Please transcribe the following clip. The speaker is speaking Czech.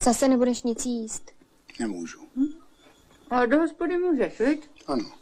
Zase nebudeš nic jíst. Nemůžu. Ale do hospody můžeš, viď? Ano.